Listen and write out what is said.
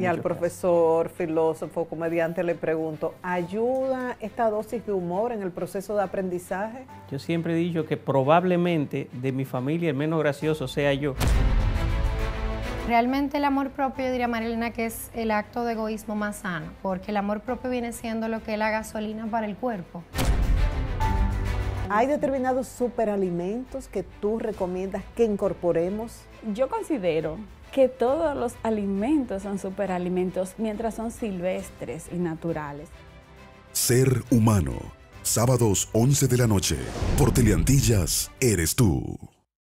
Y al profesor, filósofo, comediante le pregunto, ¿ayuda esta dosis de humor en el proceso de aprendizaje? Yo siempre he dicho que probablemente de mi familia el menos gracioso sea yo. Realmente el amor propio, yo diría, Marilena, que es el acto de egoísmo más sano, porque el amor propio viene siendo lo que es la gasolina para el cuerpo. ¿Hay determinados superalimentos que tú recomiendas que incorporemos? Yo considero que todos los alimentos son superalimentos mientras son silvestres y naturales. Ser humano, sábados 11 de la noche, por Teleantillas, eres tú.